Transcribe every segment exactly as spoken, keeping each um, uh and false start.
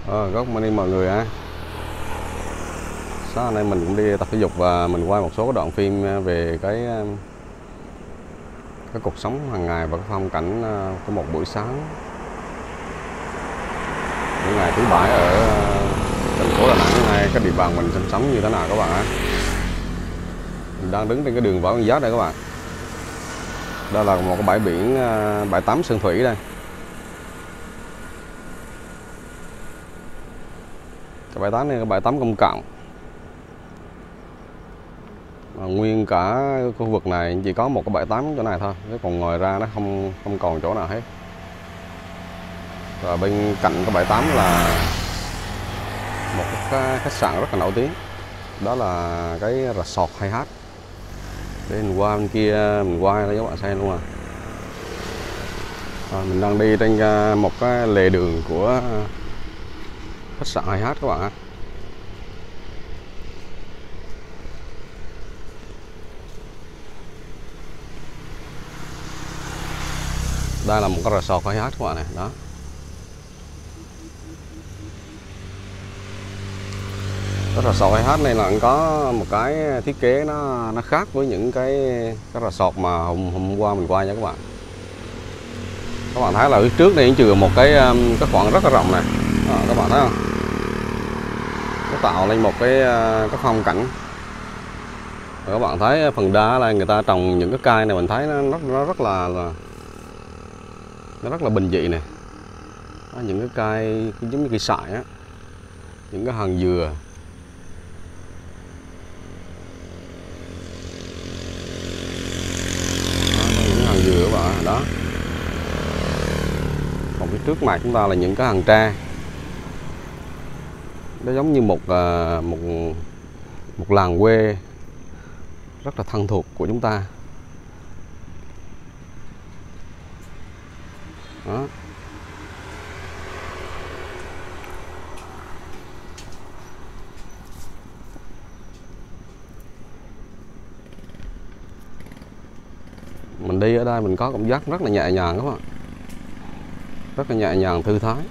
Ờ, Good morning mọi người á. Sáng nay mình cũng đi tập thể dục và mình quay một số cái đoạn phim về cái cái cuộc sống hàng ngày và cái phong cảnh của một buổi sáng những ngày thứ bảy ở thành phố Đà Nẵng này, cái địa bàn mình sinh sống như thế nào các bạn á. Mình đang đứng trên cái đường Võ Nguyên Giáp đây các bạn. Đây là một cái bãi biển, bãi tắm Sơn Thủy đây. Cái bãi tắm này là bãi tắm công cộng. Mà nguyên cả khu vực này chỉ có một cái bãi tắm chỗ này thôi, chứ còn ngoài ra nó không không còn chỗ nào hết. Và bên cạnh cái bãi tắm là một cái khách sạn rất là nổi tiếng, đó là cái resort hai H. Để mình qua bên kia mình qua cho các bạn xem luôn à. À, mình đang đi trên một cái lề đường của khách sạn hai H các bạn ạ. Đây là một cái resort hai H các bạn này, đó. Cái resort hai H này là có một cái thiết kế nó nó khác với những cái cái resort mà hôm hôm qua mình qua nha các bạn. Các bạn thấy là phía trước đây chừa một cái cái khoảng rất là rộng này. Đó, các bạn thấy không? Nó tạo lên một cái cái phong cảnh. Và các bạn thấy phần đá là người ta trồng những cái cây này, mình thấy nó rất nó rất là, là nó rất là bình dị này. Đó, những cái cây giống như cây sại á, những cái hàng dừa. Đó, những hàng dừa các bạn đó. Còn phía trước mặt chúng ta là những cái hàng tre. Nó giống như một một một làng quê rất là thân thuộc của chúng ta. Đó. Mình đi ở đây mình có cảm giác rất là nhẹ nhàng các bạn, rất là nhẹ nhàng thư thái.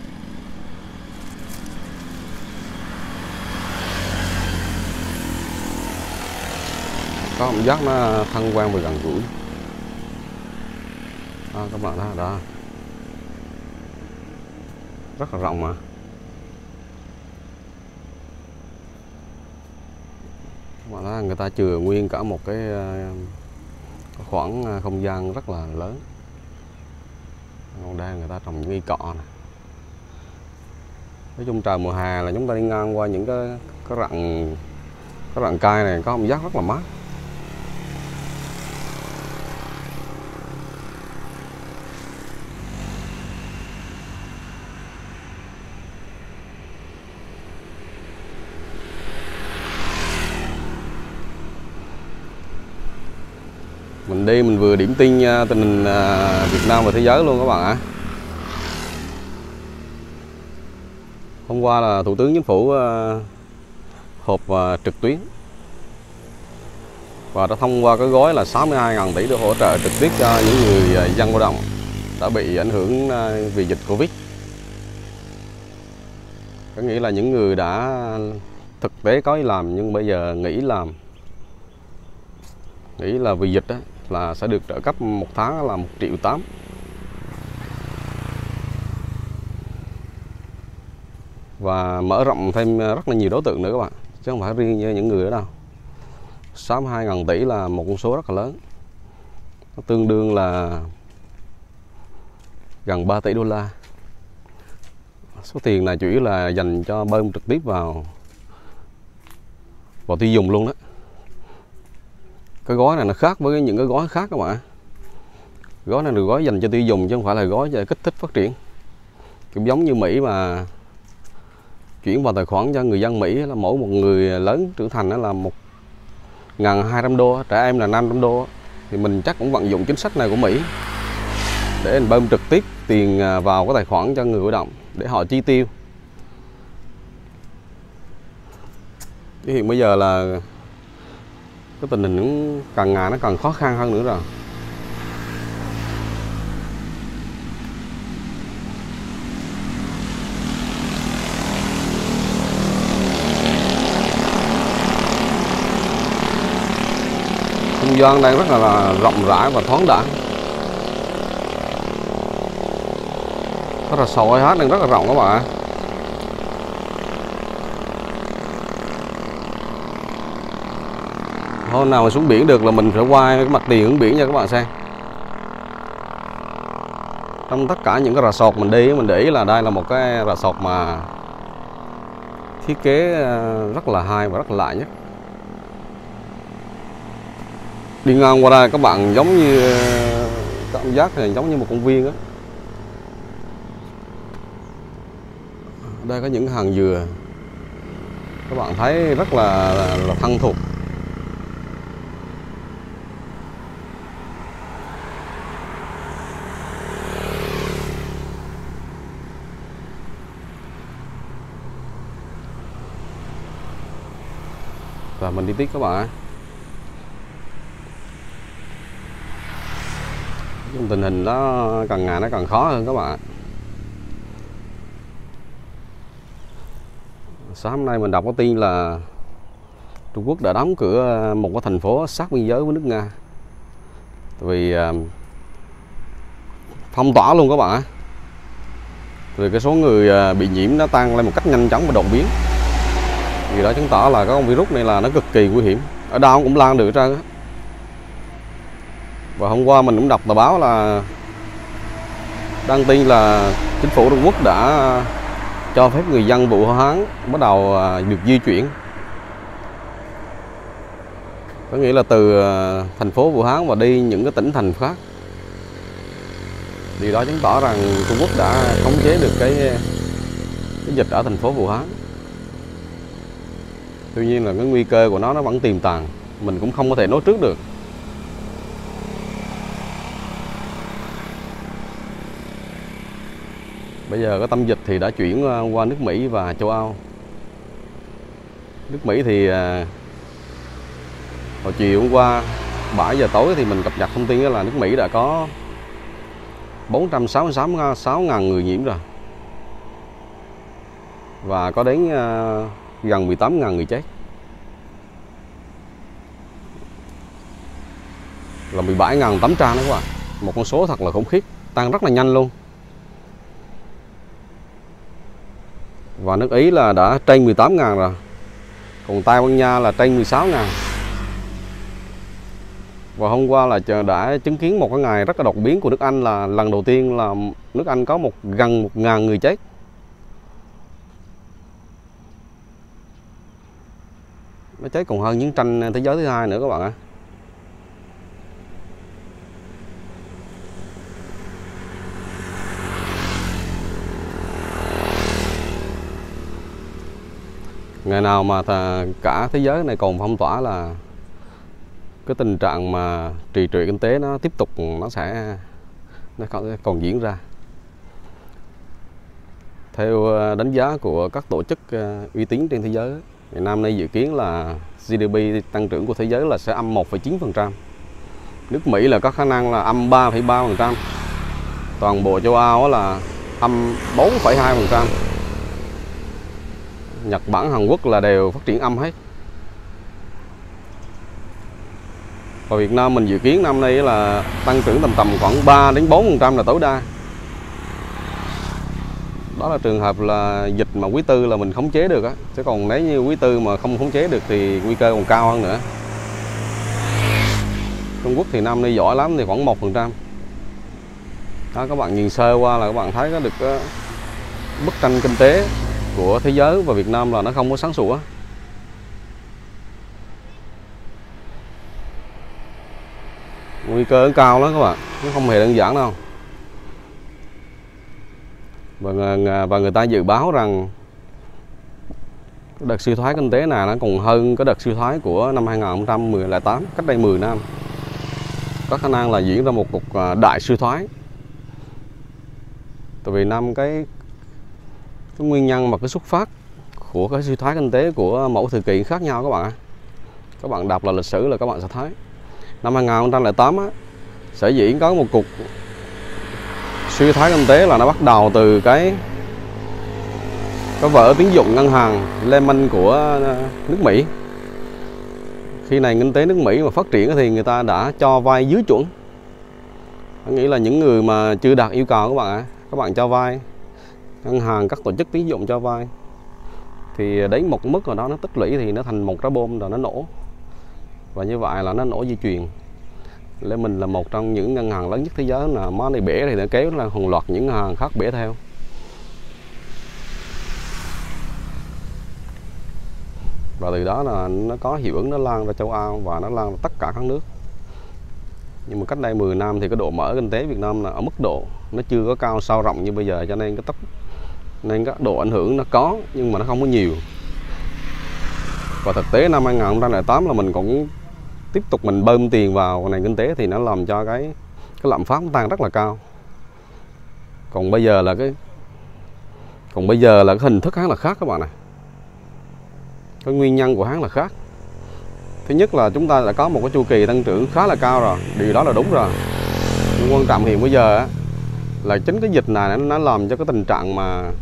Có cảm giác nó thân quen và gần gũi. À, các bạn thấy đó, rất là rộng mà. Các bạn thấy người ta chừa nguyên cả một cái khoảng không gian rất là lớn. Còn đây người ta trồng những cây cọ này. Nói chung trời mùa hè là chúng ta đi ngang qua những cái cái rặng cái rặng cây này có cảm giác rất là mát. Mình đi mình vừa điểm tin tình hình Việt Nam và thế giới luôn các bạn ạ. Hôm qua là Thủ tướng Chính phủ họp trực tuyến và đã thông qua cái gói là sáu mươi hai nghìn tỷ để hỗ trợ trực tiếp cho những người dân lao động đã bị ảnh hưởng vì dịch Covid. Có nghĩa là những người đã thực tế có đi làm nhưng bây giờ nghỉ làm, nghĩ là vì dịch đó, là sẽ được trợ cấp một tháng là một triệu tám. Và mở rộng thêm rất là nhiều đối tượng nữa các bạn, chứ không phải riêng như những người ở đâu. sáu mươi hai nghìn tỷ là một con số rất là lớn, nó tương đương là gần ba tỷ đô la. Số tiền này chủ yếu là dành cho bơm trực tiếp vào vào tiêu dùng luôn đó. Cái gói này nó khác với những cái gói khác các bạn. Gói này được gói dành cho tiêu dùng chứ không phải là gói cho kích thích phát triển. Cũng giống như Mỹ mà chuyển vào tài khoản cho người dân Mỹ là mỗi một người lớn trưởng thành đó là một nghìn hai trăm đô, trẻ em là năm trăm đô. Thì mình chắc cũng vận dụng chính sách này của Mỹ để mình bơm trực tiếp tiền vào cái tài khoản cho người lao động để họ chi tiêu. Chứ hiện bây giờ là cái tình hình càng ngày nó càng khó khăn hơn nữa rồi. gian đang rất là, là rộng rãi và thoáng đãng. Cái resort i hát đang rất là rộng các bạn. Hôm nào mà xuống biển được là mình sẽ quay cái mặt tiền hướng biển cho các bạn xem. Trong tất cả những cái resort mình đi, mình để ý là đây là một cái resort mà thiết kế rất là hay và rất là lạ nhất. Đi ngang qua đây các bạn giống như cảm giác này giống như một công viên á. Đây có những hàng dừa, các bạn thấy rất là, là, là thân thuộc. Và mình đi tiếp các bạn. Tình hình nó càng ngày nó càng khó hơn các bạn. Sáng hôm nay mình đọc có tin là Trung Quốc đã đóng cửa một cái thành phố sát biên giới với nước Nga. Vì phong tỏa luôn các bạn. Vì cái số người bị nhiễm nó tăng lên một cách nhanh chóng và đột biến. Vì đó chứng tỏ là cái con virus này là nó cực kỳ nguy hiểm. Ở đâu cũng lan được hết trơn á. Và hôm qua mình cũng đọc tờ báo là đăng tin là chính phủ Trung Quốc đã cho phép người dân Vũ Hán bắt đầu được di chuyển. Có nghĩa là từ thành phố Vũ Hán và đi những cái tỉnh thành khác. Điều đó chứng tỏ rằng Trung Quốc đã khống chế được cái, cái dịch ở thành phố Vũ Hán. Tuy nhiên là cái nguy cơ của nó nó vẫn tiềm tàng, mình cũng không có thể nói trước được. Bây giờ cái tâm dịch thì đã chuyển qua nước Mỹ và châu Âu. Nước Mỹ thì hồi chiều hôm qua bảy giờ tối thì mình cập nhật thông tin là nước Mỹ đã có bốn trăm sáu mươi sáu nghìn người nhiễm rồi. Và có đến gần mười tám nghìn người chết. Là mười bảy nghìn tám trăm đó các bạn. Một con số thật là khủng khiếp, tăng rất là nhanh luôn. Và nước Ý là đã trên mười tám nghìn rồi. Còn Tây Ban Nha là trên mười sáu nghìn. Và hôm qua là đã chứng kiến một cái ngày rất là đột biến của nước Anh, là lần đầu tiên là nước Anh có một gần một nghìn người chết. Nó chết còn hơn chiến tranh thế giới thứ hai nữa các bạn ạ. Ngày nào mà cả thế giới này còn phong tỏa là cái tình trạng mà trì trệ kinh tế nó tiếp tục nó sẽ nó còn diễn ra. Theo đánh giá của các tổ chức uy tín trên thế giới, Việt Nam nay dự kiến là giê đê pê tăng trưởng của thế giới là sẽ âm một phẩy chín phần trăm. Nước Mỹ là có khả năng là âm ba phẩy ba phần trăm. Toàn bộ châu Âu là âm bốn phẩy hai phần trăm. Nhật Bản, Hàn Quốc là đều phát triển âm hết. Và Việt Nam mình dự kiến năm nay là tăng trưởng tầm tầm khoảng ba đến bốn phần trăm là tối đa. Đó là trường hợp là dịch mà quý tư là mình khống chế được á. Chứ còn nếu như quý tư mà không khống chế được thì nguy cơ còn cao hơn nữa. Trung Quốc thì năm nay giỏi lắm thì khoảng một phần trăm. Đó, các bạn nhìn sơ qua là các bạn thấy có được uh, bức tranh kinh tế của thế giới và Việt Nam là nó không có sáng sủa. Nguy cơ cao lắm các bạn, nó không hề đơn giản đâu. Và, và người ta dự báo rằng đợt suy thoái kinh tế này nó còn hơn cái đợt suy thoái của năm hai nghìn không trăm lẻ tám, cách đây mười năm. Có khả năng là diễn ra một cuộc đại suy thoái. Tại vì năm cái, cái nguyên nhân mà cái xuất phát của cái suy thoái kinh tế của mỗi thời kỳ khác nhau các bạn. Các bạn đọc là lịch sử là các bạn sẽ thấy. Năm hai nghìn không trăm lẻ tám á, sẽ diễn có một cuộc suy thoái kinh tế là nó bắt đầu từ cái cái vỡ tín dụng ngân hàng Lehman của nước Mỹ. khi nền kinh tế nước Mỹ mà phát triển thì người ta đã cho vay dưới chuẩn. Tôi nghĩ là những người mà chưa đạt yêu cầu các bạn ạ, các bạn cho vay, ngân hàng, các tổ chức tín dụng cho vay thì đến một mức nào đó nó tích lũy thì nó thành một trái bom rồi nó nổ. Và như vậy là nó nổ dây chuyền. Lên mình là một trong những ngân hàng lớn nhất thế giới, là món này bể thì nó kéo là hàng loạt những ngân hàng khác bể theo. Và từ đó là nó có hiệu ứng, nó lan ra châu Âu và nó lan ra tất cả các nước. Nhưng mà cách đây mười năm thì cái độ mở kinh tế Việt Nam là ở mức độ nó chưa có cao sâu rộng như bây giờ, cho nên cái tốc nên cái độ ảnh hưởng nó có nhưng mà nó không có nhiều. Và thực tế năm hai nghìn không trăm lẻ tám là mình cũng tiếp tục mình bơm tiền vào nền kinh tế thì nó làm cho cái cái lạm phát tăng rất là cao. Còn bây giờ là cái còn bây giờ là cái hình thức hắn là khác các bạn này. Cái nguyên nhân của hắn là khác. Thứ nhất là chúng ta đã có một cái chu kỳ tăng trưởng khá là cao rồi, điều đó là đúng rồi. Nhưng quan trọng hiện bây giờ á, là chính cái dịch này nó làm cho cái tình trạng mà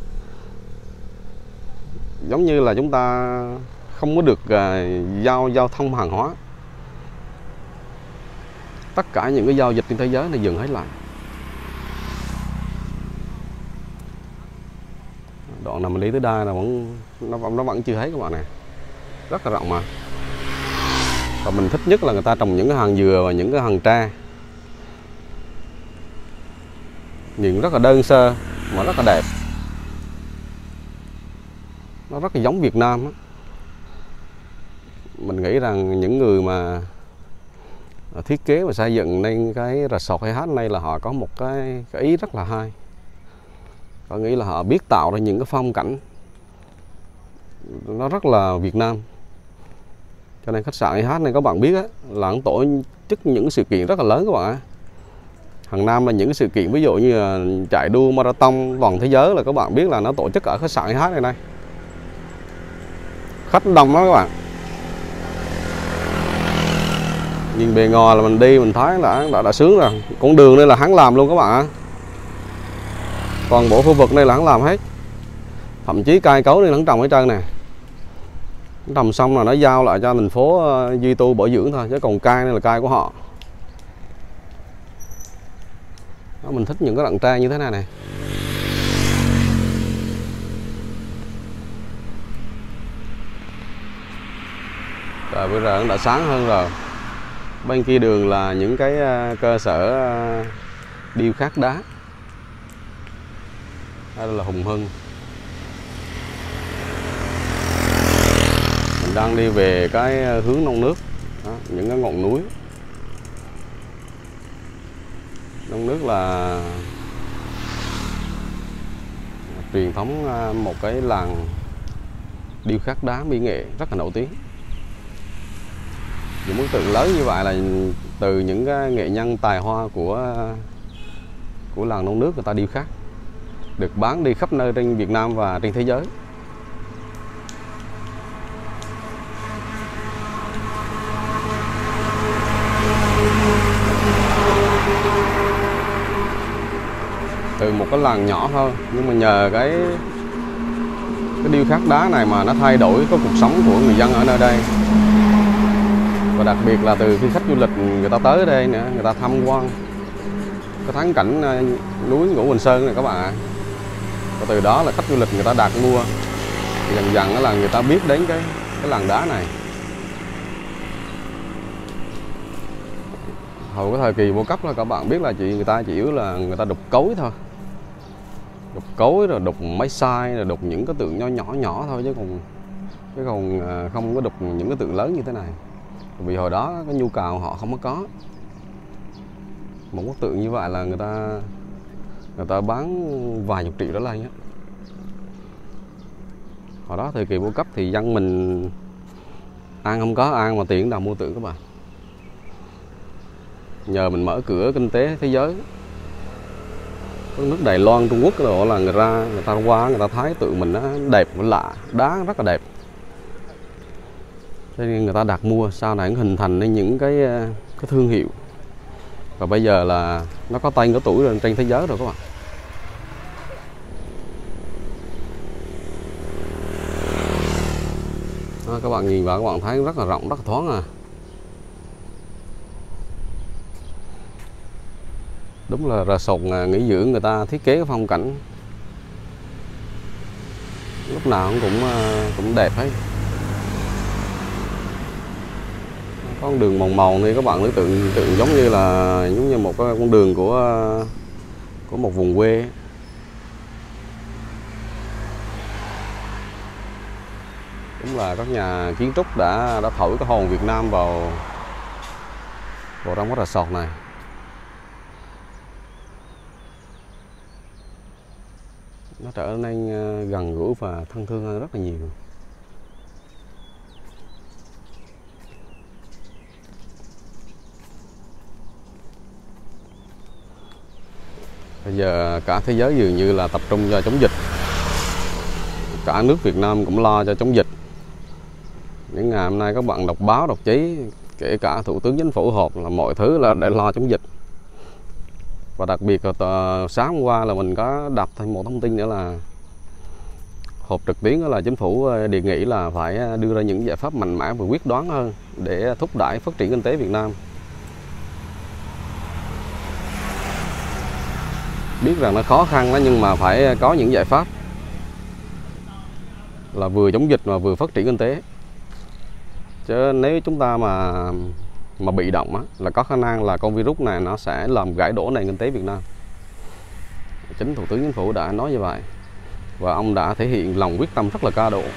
giống như là chúng ta không có được uh, giao giao thông hàng hóa. Tất cả những cái giao dịch trên thế giới này dừng hết lại. Đoạn nào mình đi tới đây là vẫn nó, nó vẫn chưa thấy các bạn này, rất là rộng mà. Và mình thích nhất là người ta trồng những cái hàng dừa và những cái hàng tre, nhìn rất là đơn sơ mà rất là đẹp. Nó rất là giống Việt Nam đó. Mình nghĩ rằng những người mà thiết kế và xây dựng nên cái resort hai H này là họ có một cái, cái ý rất là hay. Họ nghĩ là họ biết tạo ra những cái phong cảnh nó rất là Việt Nam. Cho nên khách sạn hai H này các bạn biết á, là tổ chức những sự kiện rất là lớn các bạn ạ. Hàng năm là những sự kiện ví dụ như là chạy đua marathon toàn thế giới là các bạn biết là nó tổ chức ở khách sạn hai H này này. Khách đông lắm các bạn. Nhìn bề ngoài là mình đi mình thấy là đã, đã sướng rồi. Con đường đây là hắn làm luôn các bạn ạ. Toàn bộ khu vực này là hắn làm hết. Thậm chí cây cối này hắn trồng ở trên này. Trồng xong là nó giao lại cho thành phố duy tu bảo dưỡng thôi, chứ còn cây này là cây của họ. Đó, mình thích những cái đoạn tre như thế này này. Rồi bây giờ đã sáng hơn rồi. Bên kia đường là những cái cơ sở điêu khắc đá. Đây là Hùng Hưng. Mình đang đi về cái hướng non nước. Đó, những cái ngọn núi. Non nước là truyền thống một cái làng điêu khắc đá mỹ nghệ rất là nổi tiếng. Những bức tượng lớn như vậy là từ những cái nghệ nhân tài hoa của của làng non nước người ta điêu khắc, được bán đi khắp nơi trên Việt Nam và trên thế giới. Từ một cái làng nhỏ thôi nhưng mà nhờ cái cái điêu khắc đá này mà nó thay đổi cái cuộc sống của người dân ở nơi đây. Và đặc biệt là từ khi khách du lịch người ta tới đây nữa, người ta tham quan cái thắng cảnh núi Ngũ Hành Sơn này các bạn ạ. Và từ đó là khách du lịch người ta đặt mua, dần dần là người ta biết đến cái cái làng đá này. Hồi cái thời kỳ vô cấp là các bạn biết là chị người ta chỉ yếu là người ta đục cối thôi, đục cối rồi đục máy sai rồi đục những cái tượng nhỏ nhỏ nhỏ thôi, chứ còn chứ còn không có đục những cái tượng lớn như thế này. Vì hồi đó cái nhu cầu họ không có có. Một bức tượng như vậy là người ta người ta bán vài chục triệu đó lên á. Hồi đó thời kỳ vô cấp thì dân mình ăn không có ăn mà tiền nào mua tượng các bạn. Nhờ mình mở cửa kinh tế thế giới, các nước Đài Loan, Trung Quốc đó là người ra người ta qua người ta thấy tượng mình nó đẹp lạ, đá rất là đẹp, cho nên người ta đặt mua. Sau này nó hình thành nên những cái cái thương hiệu, và bây giờ là nó có tên có tuổi rồi trên thế giới rồi các bạn. các bạn nhìn vào các bạn thấy rất là rộng, rất là thoáng à. Đúng là resort nghỉ dưỡng người ta thiết kế cái phong cảnh lúc nào cũng cũng đẹp hết. Có con đường màu màu này các bạn tưởng tượng tượng giống như là giống như một cái con đường của của một vùng quê. Đúng là các nhà kiến trúc đã đã thổi cái hồn Việt Nam vào vào trong cái resort này. Nó trở nên gần gũi và thân thương hơn rất là nhiều. Bây giờ cả thế giới dường như là tập trung cho chống dịch. Cả nước Việt Nam cũng lo cho chống dịch. Những ngày hôm nay các bạn đọc báo, đọc chí, kể cả Thủ tướng Chính phủ họp là mọi thứ là để lo chống dịch. Và đặc biệt là sáng hôm qua là mình có đọc thêm một thông tin nữa là họp trực tuyến là Chính phủ đề nghị là phải đưa ra những giải pháp mạnh mẽ và quyết đoán hơn để thúc đẩy phát triển kinh tế Việt Nam. Biết rằng nó khó khăn đó nhưng mà phải có những giải pháp là vừa chống dịch mà vừa phát triển kinh tế. Chứ nếu chúng ta mà mà bị động á, là có khả năng là con virus này nó sẽ làm gãy đổ nền kinh tế Việt Nam. Chính Thủ tướng Chính phủ đã nói như vậy và ông đã thể hiện lòng quyết tâm rất là cao độ.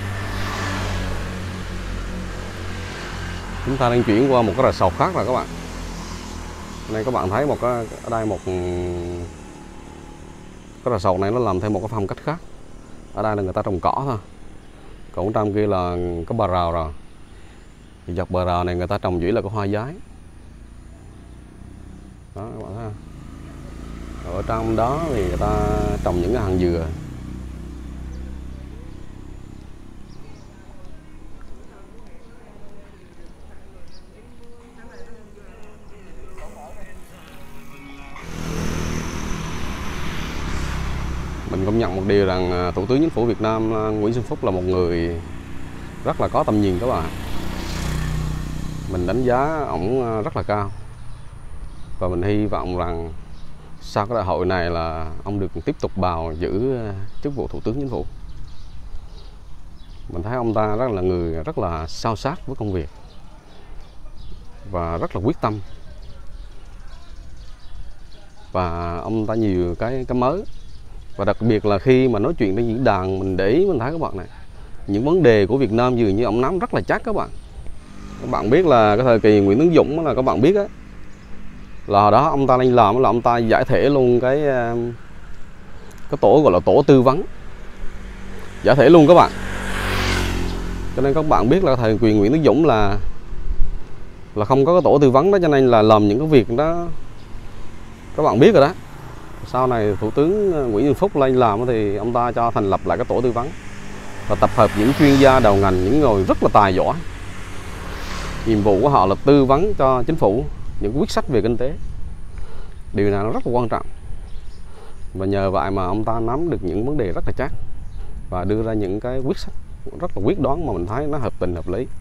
Chúng ta đang chuyển qua một cái resort khác rồi các bạn. Đây các bạn thấy một cái ở đây một cái resort này nó làm theo một cái phong cách khác. Ở đây là người ta trồng cỏ thôi, còn trong kia là có bờ rào rồi. Thì dọc bờ rào này người ta trồng chỉ là có hoa giấy. Đó các bạn thấy không? Ở trong đó thì người ta trồng những cái hàng dừa. Mình công nhận một điều rằng Thủ tướng Chính phủ Việt Nam Nguyễn Xuân Phúc là một người rất là có tầm nhìn các bạn. Mình đánh giá ổng rất là cao. Và mình hy vọng rằng sau cái đại hội này là ông được tiếp tục bầu giữ chức vụ Thủ tướng Chính phủ. Mình thấy ông ta rất là người rất là sao sát với công việc và rất là quyết tâm. Và ông ta nhiều cái cái mới. Và đặc biệt là khi mà nói chuyện trên diễn đàn mình để ý mình thấy các bạn này, những vấn đề của Việt Nam dường như ông nắm rất là chắc các bạn. Các bạn biết là cái thời kỳ Nguyễn Tấn Dũng là các bạn biết á, là hồi đó ông ta lên làm là ông ta giải thể luôn cái cái tổ gọi là tổ tư vấn, giải thể luôn các bạn. Cho nên các bạn biết là thời kỳ Nguyễn Tấn Dũng là là không có cái tổ tư vấn đó, cho nên là làm những cái việc đó các bạn biết rồi đó. Sau này Thủ tướng Nguyễn Xuân Phúc lên làm thì ông ta cho thành lập lại cái tổ tư vấn và tập hợp những chuyên gia đầu ngành, những người rất là tài giỏi. Nhiệm vụ của họ là tư vấn cho chính phủ những quyết sách về kinh tế. Điều này nó rất là quan trọng. Và nhờ vậy mà ông ta nắm được những vấn đề rất là chắc và đưa ra những cái quyết sách rất là quyết đoán mà mình thấy nó hợp tình hợp lý.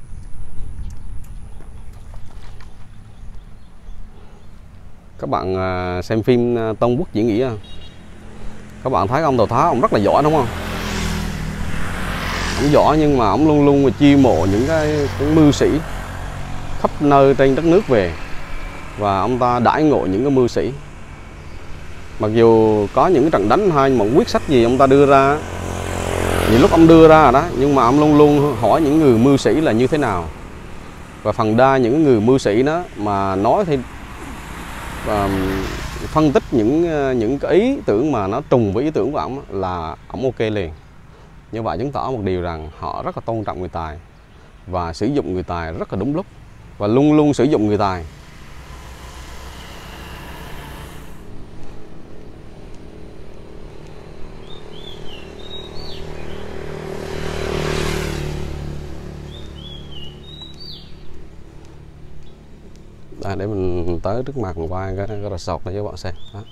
Các bạn xem phim Tôn Quốc Diễn Nghĩa, các bạn thấy ông Tào Tháo ông rất là giỏi đúng không? Ông giỏi nhưng mà ông luôn luôn chiêu mộ những cái, cái mưu sĩ khắp nơi trên đất nước về và ông ta đãi ngộ những cái mưu sĩ. Mặc dù có những trận đánh hay một quyết sách gì ông ta đưa ra, nhiều lúc ông đưa ra rồi đó, nhưng mà ông luôn luôn hỏi những người mưu sĩ là như thế nào. Và phần đa những người mưu sĩ đó mà nói thì và phân tích những những cái ý tưởng mà nó trùng với ý tưởng của ông là ông ok liền. Như vậy chứng tỏ một điều rằng họ rất là tôn trọng người tài và sử dụng người tài rất là đúng lúc và luôn luôn sử dụng người tài. Đây, để mình tới trước mặt mình quay cái, cái resort này cho các bạn xem. Đó.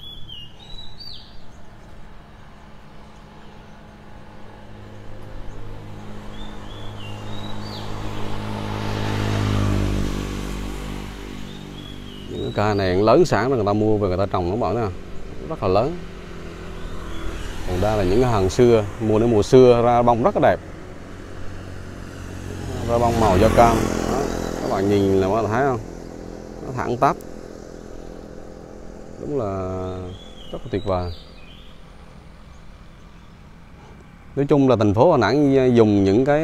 Cái cây này lớn sản rồi người ta mua về người ta trồng nó bảo nè, rất là lớn. Còn đây là những cái hàng xưa, mùa đến mùa xưa ra bông rất là đẹp, ra bông màu da cam. Đó, các bạn nhìn là các bạn thấy không, nó thẳng tắp, đúng là rất là tuyệt vời. Nói chung là thành phố Đà Nẵng dùng những cái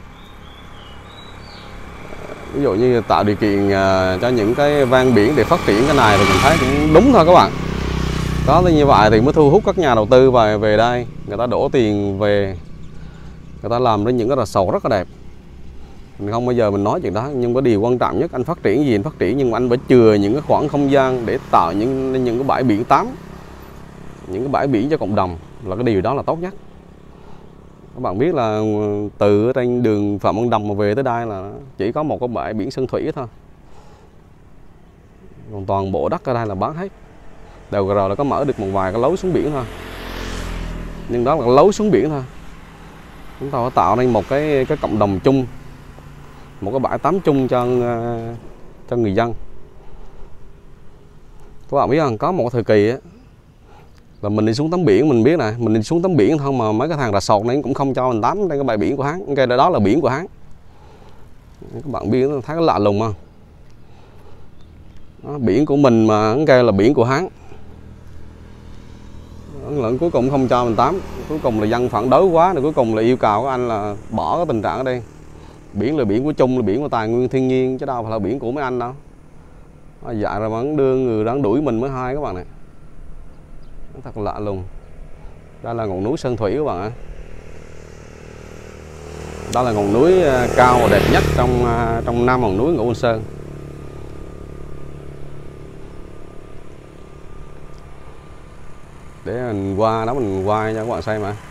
ví dụ như tạo điều kiện cho những cái ven biển để phát triển cái này thì mình thấy cũng đúng thôi các bạn. Có như vậy thì mới thu hút các nhà đầu tư về về đây, người ta đổ tiền về, người ta làm ra những cái resort rất là đẹp. Mình không bao giờ mình nói chuyện đó, nhưng có điều quan trọng nhất, anh phát triển gì anh phát triển, nhưng mà anh phải chừa những cái khoảng không gian để tạo những những cái bãi biển tắm, những cái bãi biển cho cộng đồng, là cái điều đó là tốt nhất. Các bạn biết là từ trên đường Phạm Văn Đồng mà về tới đây là chỉ có một cái bãi biển Sơn Thủy thôi, còn toàn bộ đất ở đây là bán hết. Đầu rồi là có mở được một vài cái lối xuống biển thôi, nhưng đó là cái lối xuống biển thôi. Chúng ta phải tạo nên một cái cái cộng đồng chung, một cái bãi tắm chung cho cho người dân. Các bạn biết không, có một thời kỳ á, là mình đi xuống tắm biển, mình biết nè, mình đi xuống tắm biển thôi mà mấy cái thằng rà sọt này cũng không cho mình tắm trên cái bãi biển của hắn. Cái đó là biển của hắn. Các bạn biết thấy cái lạ lùng không? Đó, biển của mình mà hắn kêu là biển của hắn. Lần cuối cùng không cho mình tắm, cuối cùng là dân phản đối quá, rồi cuối cùng là yêu cầu các anh là bỏ cái tình trạng ở đây. Biển là biển của chung, là biển của tài nguyên thiên nhiên, chứ đâu phải là biển của mấy anh đâu. Dạ rồi vẫn đưa người đáng đuổi mình mới hai các bạn này. Thật lạ lùng. Đây là ngọn núi Sơn Thủy các bạn ạ. Đó là ngọn núi cao và đẹp nhất trong trong năm ngọn núi Ngũ Hành Sơn. Để mình qua đó mình quay cho các bạn xem mà.